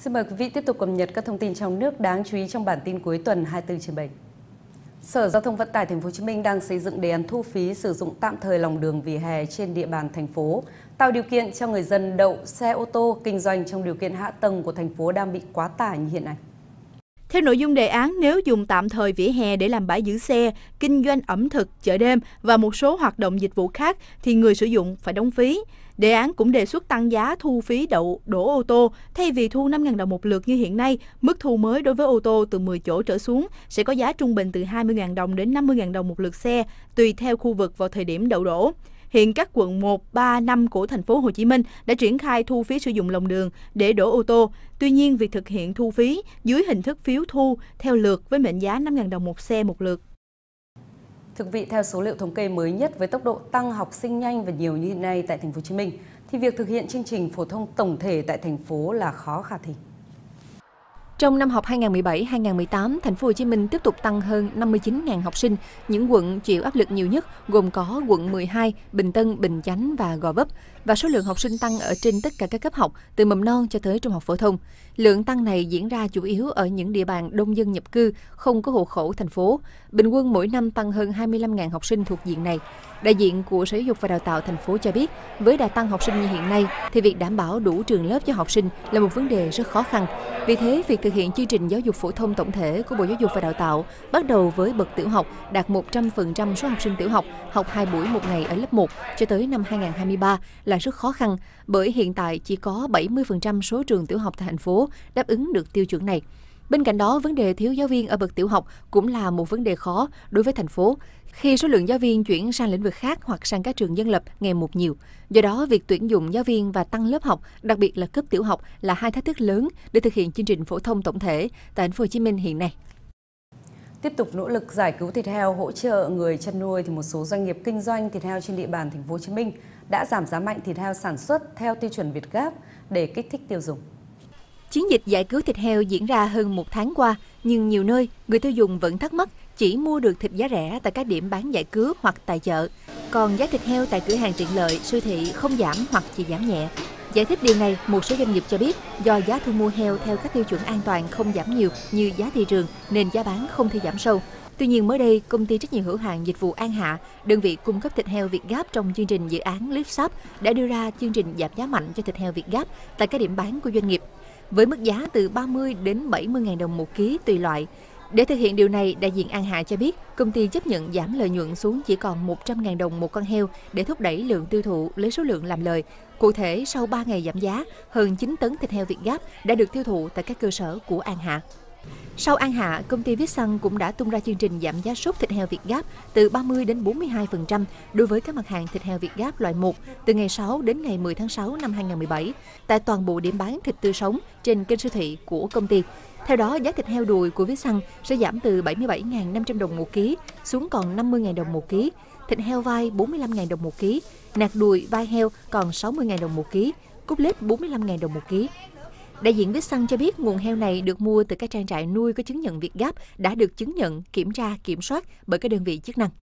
Xin mời quý vị tiếp tục cập nhật các thông tin trong nước đáng chú ý trong bản tin cuối tuần 24/7. Sở Giao thông Vận tải Thành phố Hồ Chí Minh đang xây dựng đề án thu phí sử dụng tạm thời lòng đường vỉa hè trên địa bàn thành phố, tạo điều kiện cho người dân đậu xe ô tô kinh doanh trong điều kiện hạ tầng của thành phố đang bị quá tải như hiện nay. Theo nội dung đề án, nếu dùng tạm thời vỉa hè để làm bãi giữ xe, kinh doanh ẩm thực, chợ đêm và một số hoạt động dịch vụ khác thì người sử dụng phải đóng phí. Đề án cũng đề xuất tăng giá thu phí đậu đỗ ô tô, thay vì thu 5.000 đồng một lượt như hiện nay, mức thu mới đối với ô tô từ 10 chỗ trở xuống sẽ có giá trung bình từ 20.000 đồng đến 50.000 đồng một lượt xe, tùy theo khu vực vào thời điểm đậu đỗ. Hiện các quận 1, 3, 5 của thành phố Hồ Chí Minh đã triển khai thu phí sử dụng lòng đường để đỗ ô tô. Tuy nhiên, việc thực hiện thu phí dưới hình thức phiếu thu theo lượt với mệnh giá 5.000 đồng một xe một lượt. Thực vị theo số liệu thống kê mới nhất, với tốc độ tăng học sinh nhanh và nhiều như hiện nay tại thành phố Hồ Chí Minh thì việc thực hiện chương trình phổ thông tổng thể tại thành phố là khó khả thi. Trong năm học 2017-2018, thành phố Hồ Chí Minh tiếp tục tăng hơn 59.000 học sinh. Những quận chịu áp lực nhiều nhất gồm có quận 12, Bình Tân, Bình Chánh và Gò Vấp. Và số lượng học sinh tăng ở trên tất cả các cấp học, từ mầm non cho tới trung học phổ thông. Lượng tăng này diễn ra chủ yếu ở những địa bàn đông dân nhập cư, không có hộ khẩu thành phố. Bình quân mỗi năm tăng hơn 25.000 học sinh thuộc diện này. Đại diện của Sở Giáo dục và Đào tạo thành phố cho biết, với đà tăng học sinh như hiện nay, thì việc đảm bảo đủ trường lớp cho học sinh là một vấn đề rất khó khăn. Vì thế, việc thực hiện chương trình giáo dục phổ thông tổng thể của Bộ Giáo dục và Đào tạo bắt đầu với bậc tiểu học đạt 100% số học sinh tiểu học học 2 buổi một ngày ở lớp 1 cho tới năm 2023 là rất khó khăn, bởi hiện tại chỉ có 70% số trường tiểu học tại thành phố đáp ứng được tiêu chuẩn này. Bên cạnh đó, vấn đề thiếu giáo viên ở bậc tiểu học cũng là một vấn đề khó đối với thành phố, khi số lượng giáo viên chuyển sang lĩnh vực khác hoặc sang các trường dân lập ngày một nhiều. Do đó, việc tuyển dụng giáo viên và tăng lớp học, đặc biệt là cấp tiểu học, là hai thách thức lớn để thực hiện chương trình phổ thông tổng thể tại thành phố Hồ Chí Minh hiện nay. Tiếp tục nỗ lực giải cứu thịt heo, hỗ trợ người chăn nuôi, thì một số doanh nghiệp kinh doanh thịt heo trên địa bàn thành phố Hồ Chí Minh đã giảm giá mạnh thịt heo sản xuất theo tiêu chuẩn Việt-Gap để kích thích tiêu dùng. Chiến dịch giải cứu thịt heo diễn ra hơn một tháng qua, nhưng nhiều nơi người tiêu dùng vẫn thắc mắc chỉ mua được thịt giá rẻ tại các điểm bán giải cứu hoặc tại chợ. Còn giá thịt heo tại cửa hàng tiện lợi, siêu thị không giảm hoặc chỉ giảm nhẹ. Giải thích điều này, một số doanh nghiệp cho biết do giá thu mua heo theo các tiêu chuẩn an toàn không giảm nhiều như giá thị trường nên giá bán không thể giảm sâu. Tuy nhiên mới đây, công ty trách nhiệm hữu hạn dịch vụ An Hạ, đơn vị cung cấp thịt heo Việt-Gap trong chương trình dự án Live đã đưa ra chương trình giảm giá mạnh cho thịt heo Việt-Gap tại các điểm bán của doanh nghiệp, với mức giá từ 30 đến 70.000 đồng một ký tùy loại. Để thực hiện điều này, đại diện An Hạ cho biết công ty chấp nhận giảm lợi nhuận xuống chỉ còn 100.000 đồng một con heo để thúc đẩy lượng tiêu thụ lấy số lượng làm lời. Cụ thể, sau 3 ngày giảm giá, hơn 9 tấn thịt heo Việt-Gap đã được tiêu thụ tại các cơ sở của An Hạ. Sau An Hạ, công ty Vietsun cũng đã tung ra chương trình giảm giá sốt thịt heo Việt-Gap từ 30 đến 42% đối với các mặt hàng thịt heo Việt-Gap loại 1 từ ngày 6 đến ngày 10 tháng 6 năm 2017 tại toàn bộ điểm bán thịt tươi sống trên kênh siêu thị của công ty. Theo đó, giá thịt heo đùi của Vietsun sẽ giảm từ 77.500 đồng một ký xuống còn 50.000 đồng một ký, thịt heo vai 45.000 đồng một ký, nạc đùi vai heo còn 60.000 đồng một ký, cốt lết 45.000 đồng một ký. Đại diện Vietsun cho biết nguồn heo này được mua từ các trang trại nuôi có chứng nhận Việt-Gap đã được chứng nhận, kiểm tra, kiểm soát bởi các đơn vị chức năng.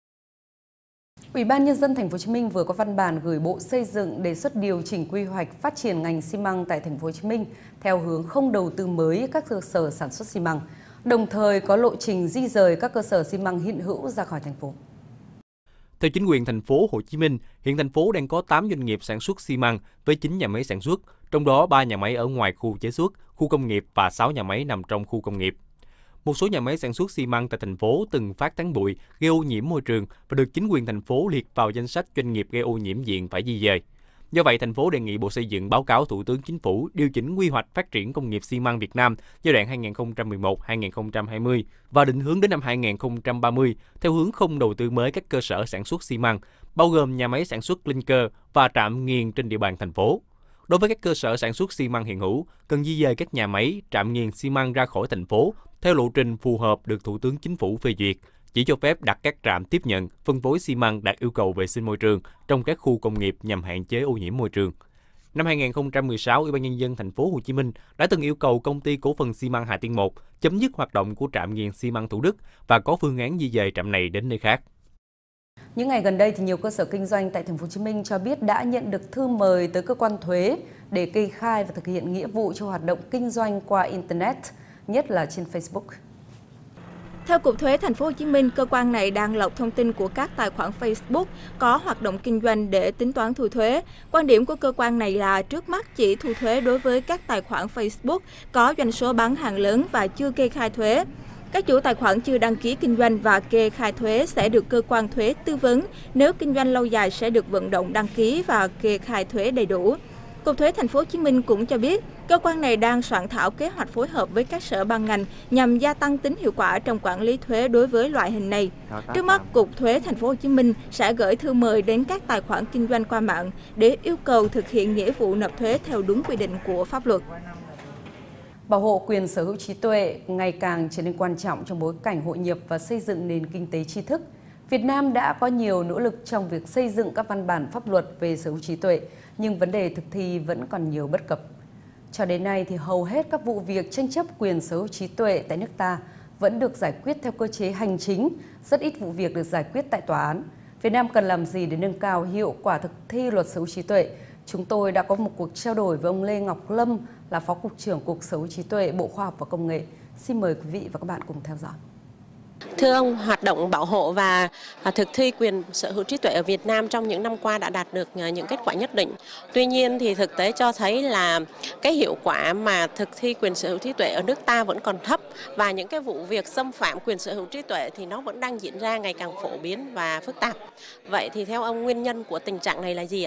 Ủy ban Nhân dân Thành phố Hồ Chí Minh vừa có văn bản gửi Bộ Xây dựng đề xuất điều chỉnh quy hoạch phát triển ngành xi măng tại Thành phố Hồ Chí Minh theo hướng không đầu tư mới các cơ sở sản xuất xi măng, đồng thời có lộ trình di rời các cơ sở xi măng hiện hữu ra khỏi thành phố. Theo chính quyền Thành phố Hồ Chí Minh, hiện thành phố đang có 8 doanh nghiệp sản xuất xi măng với 9 nhà máy sản xuất, trong đó 3 nhà máy ở ngoài khu chế xuất, khu công nghiệp và 6 nhà máy nằm trong khu công nghiệp. Một số nhà máy sản xuất xi măng tại thành phố từng phát tán bụi, gây ô nhiễm môi trường và được chính quyền thành phố liệt vào danh sách doanh nghiệp gây ô nhiễm diện phải di dời. Do vậy, thành phố đề nghị Bộ Xây dựng báo cáo Thủ tướng Chính phủ điều chỉnh quy hoạch phát triển công nghiệp xi măng Việt Nam giai đoạn 2011-2020 và định hướng đến năm 2030 theo hướng không đầu tư mới các cơ sở sản xuất xi măng, bao gồm nhà máy sản xuất clinker và trạm nghiền trên địa bàn thành phố. Đối với các cơ sở sản xuất xi măng hiện hữu, cần di dời các nhà máy, trạm nghiền xi măng ra khỏi thành phố theo lộ trình phù hợp được Thủ tướng Chính phủ phê duyệt, chỉ cho phép đặt các trạm tiếp nhận, phân phối xi măng đạt yêu cầu vệ sinh môi trường trong các khu công nghiệp nhằm hạn chế ô nhiễm môi trường. Năm 2016, Ủy ban Nhân dân Thành phố Hồ Chí Minh đã từng yêu cầu công ty cổ phần xi măng Hà Tiên 1 chấm dứt hoạt động của trạm nghiền xi măng Thủ Đức và có phương án di dời trạm này đến nơi khác. Những ngày gần đây thì nhiều cơ sở kinh doanh tại thành phố Hồ Chí Minh cho biết đã nhận được thư mời tới cơ quan thuế để kê khai và thực hiện nghĩa vụ cho hoạt động kinh doanh qua internet, nhất là trên Facebook. Theo Cục Thuế Thành phố Hồ Chí Minh, cơ quan này đang lọc thông tin của các tài khoản Facebook có hoạt động kinh doanh để tính toán thu thuế. Quan điểm của cơ quan này là trước mắt chỉ thu thuế đối với các tài khoản Facebook có doanh số bán hàng lớn và chưa kê khai thuế. Các chủ tài khoản chưa đăng ký kinh doanh và kê khai thuế sẽ được cơ quan thuế tư vấn. Nếu kinh doanh lâu dài sẽ được vận động đăng ký và kê khai thuế đầy đủ. Cục Thuế Thành phố Hồ Chí Minh cũng cho biết, cơ quan này đang soạn thảo kế hoạch phối hợp với các sở ban ngành nhằm gia tăng tính hiệu quả trong quản lý thuế đối với loại hình này. Trước mắt, Cục Thuế Thành phố Hồ Chí Minh sẽ gửi thư mời đến các tài khoản kinh doanh qua mạng để yêu cầu thực hiện nghĩa vụ nộp thuế theo đúng quy định của pháp luật. Bảo hộ quyền sở hữu trí tuệ ngày càng trở nên quan trọng trong bối cảnh hội nhập và xây dựng nền kinh tế tri thức. Việt Nam đã có nhiều nỗ lực trong việc xây dựng các văn bản pháp luật về sở hữu trí tuệ, nhưng vấn đề thực thi vẫn còn nhiều bất cập. Cho đến nay thì hầu hết các vụ việc tranh chấp quyền sở hữu trí tuệ tại nước ta vẫn được giải quyết theo cơ chế hành chính, rất ít vụ việc được giải quyết tại tòa án. Việt Nam cần làm gì để nâng cao hiệu quả thực thi luật sở hữu trí tuệ? Chúng tôi đã có một cuộc trao đổi với ông Lê Ngọc Lâm, là Phó Cục trưởng Cục Sở hữu trí tuệ, Bộ Khoa học và Công nghệ. Xin mời quý vị và các bạn cùng theo dõi. Thưa ông, hoạt động bảo hộ và thực thi quyền sở hữu trí tuệ ở Việt Nam trong những năm qua đã đạt được những kết quả nhất định. Tuy nhiên thì thực tế cho thấy là cái hiệu quả mà thực thi quyền sở hữu trí tuệ ở nước ta vẫn còn thấp, và những cái vụ việc xâm phạm quyền sở hữu trí tuệ thì nó vẫn đang diễn ra ngày càng phổ biến và phức tạp. Vậy thì theo ông, nguyên nhân của tình trạng này là gì ạ?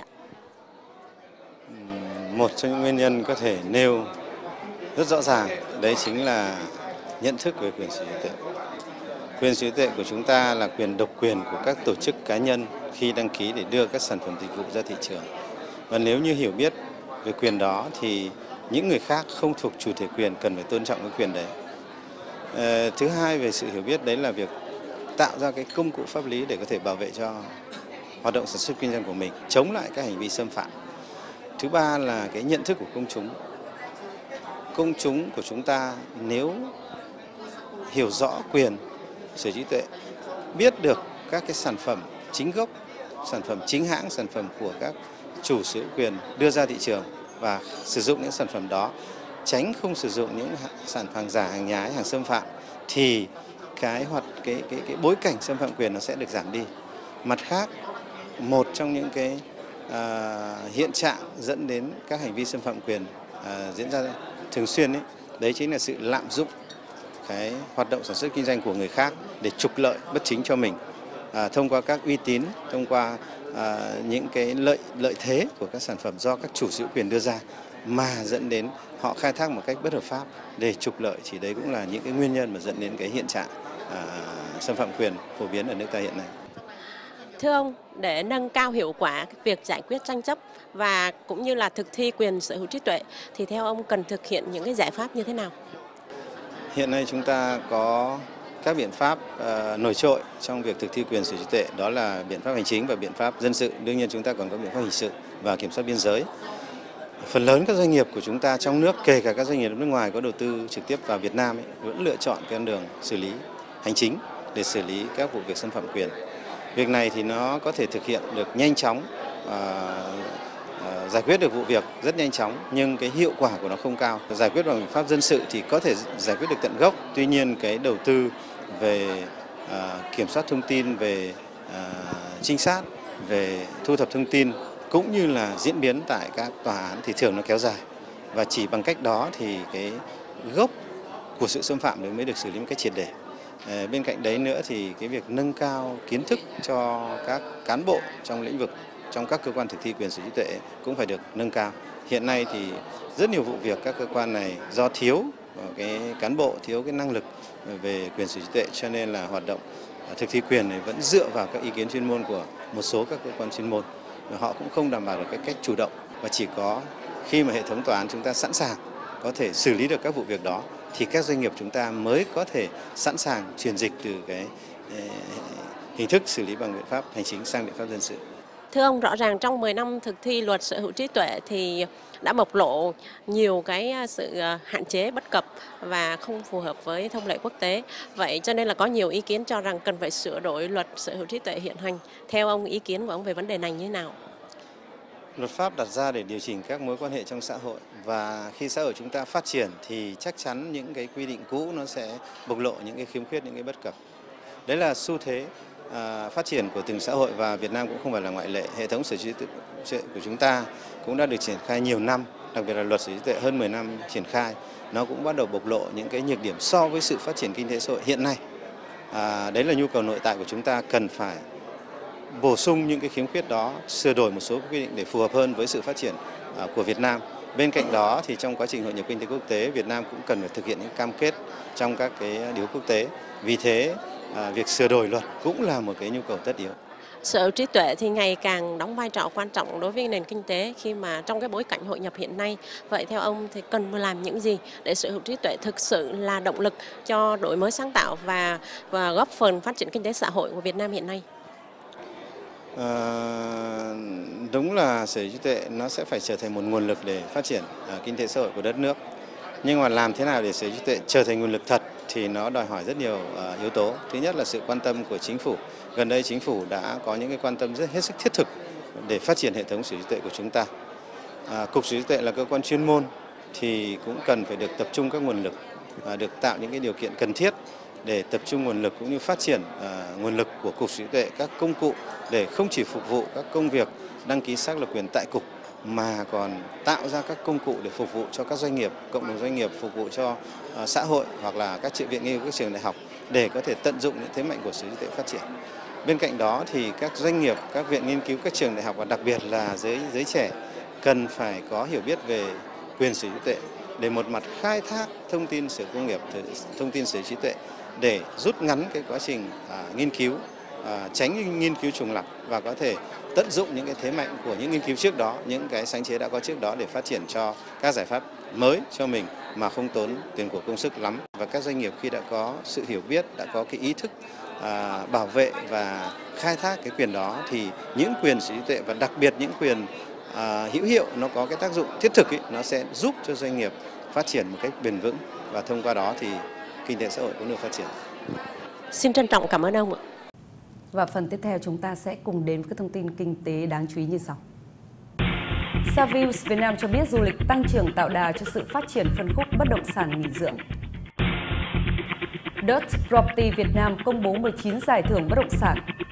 Một trong những nguyên nhân có thể nêu rất rõ ràng, đấy chính là nhận thức về quyền sở hữu trí tuệ. Quyền sở hữu trí tuệ của chúng ta là quyền độc quyền của các tổ chức cá nhân khi đăng ký để đưa các sản phẩm dịch vụ ra thị trường. Và nếu như hiểu biết về quyền đó thì những người khác không thuộc chủ thể quyền cần phải tôn trọng cái quyền đấy. Thứ hai, về sự hiểu biết đấy là việc tạo ra cái công cụ pháp lý để có thể bảo vệ cho hoạt động sản xuất kinh doanh của mình, chống lại các hành vi xâm phạm. Thứ ba là cái nhận thức của công chúng. Công chúng của chúng ta nếu hiểu rõ quyền sở hữu trí tuệ, biết được các cái sản phẩm chính gốc, sản phẩm chính hãng, sản phẩm của các chủ sở hữu quyền đưa ra thị trường và sử dụng những sản phẩm đó, tránh không sử dụng những sản phẩm giả, hàng nhái, hàng xâm phạm, thì cái bối cảnh xâm phạm quyền nó sẽ được giảm đi. Mặt khác, một trong những cái hiện trạng dẫn đến các hành vi xâm phạm quyền diễn ra thường xuyên đấy chính là sự lạm dụng cái hoạt động sản xuất kinh doanh của người khác để trục lợi bất chính cho mình, thông qua các uy tín, thông qua những cái lợi thế của các sản phẩm do các chủ sở hữu quyền đưa ra, mà dẫn đến họ khai thác một cách bất hợp pháp để trục lợi. Thì đấy cũng là những cái nguyên nhân mà dẫn đến cái hiện trạng xâm phạm quyền phổ biến ở nước ta hiện nay. Thưa ông, để nâng cao hiệu quả việc giải quyết tranh chấp và cũng như là thực thi quyền sở hữu trí tuệ thì theo ông cần thực hiện những cái giải pháp như thế nào? Hiện nay chúng ta có các biện pháp nổi trội trong việc thực thi quyền sở hữu trí tuệ, đó là biện pháp hành chính và biện pháp dân sự. Đương nhiên chúng ta còn có biện pháp hình sự và kiểm soát biên giới. Phần lớn các doanh nghiệp của chúng ta trong nước, kể cả các doanh nghiệp nước ngoài có đầu tư trực tiếp vào Việt Nam vẫn lựa chọn con đường xử lý hành chính để xử lý các vụ việc xâm phạm quyền. Việc này thì nó có thể thực hiện được nhanh chóng, giải quyết được vụ việc rất nhanh chóng, nhưng cái hiệu quả của nó không cao. Giải quyết bằng biện pháp dân sự thì có thể giải quyết được tận gốc, tuy nhiên cái đầu tư về kiểm soát thông tin, về trinh sát, về thu thập thông tin cũng như là diễn biến tại các tòa án thì thường nó kéo dài, và chỉ bằng cách đó thì cái gốc của sự xâm phạm mới được xử lý một cách triệt để. Bên cạnh đấy nữa thì cái việc nâng cao kiến thức cho các cán bộ trong lĩnh vực, trong các cơ quan thực thi quyền sở hữu trí tuệ cũng phải được nâng cao. Hiện nay thì rất nhiều vụ việc các cơ quan này do thiếu cái cán bộ, thiếu cái năng lực về quyền sở hữu trí tuệ, cho nên là hoạt động thực thi quyền này vẫn dựa vào các ý kiến chuyên môn của một số các cơ quan chuyên môn. Họ cũng không đảm bảo được cái cách chủ động, và chỉ có khi mà hệ thống tòa án chúng ta sẵn sàng có thể xử lý được các vụ việc đó thì các doanh nghiệp chúng ta mới có thể sẵn sàng chuyển dịch từ cái hình thức xử lý bằng biện pháp hành chính sang biện pháp dân sự. Thưa ông, rõ ràng trong 10 năm thực thi luật sở hữu trí tuệ thì đã bộc lộ nhiều cái sự hạn chế, bất cập và không phù hợp với thông lệ quốc tế. Vậy cho nên là có nhiều ý kiến cho rằng cần phải sửa đổi luật sở hữu trí tuệ hiện hành. Theo ông, ý kiến của ông về vấn đề này như thế nào? Luật pháp đặt ra để điều chỉnh các mối quan hệ trong xã hội, và khi xã hội chúng ta phát triển thì chắc chắn những cái quy định cũ nó sẽ bộc lộ những cái khiếm khuyết, những cái bất cập. Đấy là xu thế phát triển của từng xã hội, và Việt Nam cũng không phải là ngoại lệ. Hệ thống sở hữu trí tuệ của chúng ta cũng đã được triển khai nhiều năm, đặc biệt là luật sở hữu trí tuệ hơn 10 năm triển khai, nó cũng bắt đầu bộc lộ những cái nhược điểm so với sự phát triển kinh tế xã hội hiện nay. Đấy là nhu cầu nội tại của chúng ta, cần phải bổ sung những cái khiếm khuyết đó, sửa đổi một số quy định để phù hợp hơn với sự phát triển của Việt Nam. Bên cạnh đó thì trong quá trình hội nhập kinh tế quốc tế, Việt Nam cũng cần phải thực hiện những cam kết trong các cái điều quốc tế. Vì thế việc sửa đổi luật cũng là một cái nhu cầu tất yếu. Sở hữu trí tuệ thì ngày càng đóng vai trò quan trọng đối với nền kinh tế khi mà trong cái bối cảnh hội nhập hiện nay. Vậy theo ông thì cần làm những gì để sở hữu trí tuệ thực sự là động lực cho đổi mới sáng tạo và góp phần phát triển kinh tế xã hội của Việt Nam hiện nay? Đúng là sở hữu trí tuệ nó sẽ phải trở thành một nguồn lực để phát triển kinh tế xã hội của đất nước. Nhưng mà làm thế nào để sở hữu trí tuệ trở thành nguồn lực thật thì nó đòi hỏi rất nhiều yếu tố. Thứ nhất là sự quan tâm của chính phủ. Gần đây chính phủ đã có những cái quan tâm hết sức thiết thực để phát triển hệ thống sở hữu trí tuệ của chúng ta. Cục sở hữu trí tuệ là cơ quan chuyên môn thì cũng cần phải được tập trung các nguồn lực, được tạo những cái điều kiện cần thiết để tập trung nguồn lực cũng như phát triển nguồn lực của Cục sở hữu trí tuệ, các công cụ để không chỉ phục vụ các công việc đăng ký xác lập quyền tại Cục, mà còn tạo ra các công cụ để phục vụ cho các doanh nghiệp, cộng đồng doanh nghiệp, phục vụ cho xã hội hoặc là các viện nghiên cứu, các trường đại học để có thể tận dụng những thế mạnh của sở hữu trí tuệ phát triển. Bên cạnh đó thì các doanh nghiệp, các viện nghiên cứu, các trường đại học và đặc biệt là giới trẻ cần phải có hiểu biết về quyền sở hữu trí tuệ để một mặt khai thác thông tin sở công nghiệp, thông tin sở hữu trí tuệ để rút ngắn cái quá trình nghiên cứu, tránh nghiên cứu trùng lặp và có thể tận dụng những cái thế mạnh của những nghiên cứu trước đó, những cái sáng chế đã có trước đó để phát triển cho các giải pháp mới cho mình mà không tốn tiền của công sức lắm. Và các doanh nghiệp khi đã có sự hiểu biết, đã có cái ý thức bảo vệ và khai thác cái quyền đó thì những quyền sở hữu trí tuệ và đặc biệt những quyền hữu hiệu nó có cái tác dụng thiết thực ấy, nó sẽ giúp cho doanh nghiệp phát triển một cách bền vững và thông qua đó thì kinh tế xã hội cũng được phát triển. Xin trân trọng cảm ơn ông ạ. Và phần tiếp theo chúng ta sẽ cùng đến với các thông tin kinh tế đáng chú ý như sau. Savills Việt Nam cho biết du lịch tăng trưởng tạo đà cho sự phát triển phân khúc bất động sản nghỉ dưỡng. Dutch Property Việt Nam công bố 19 giải thưởng bất động sản.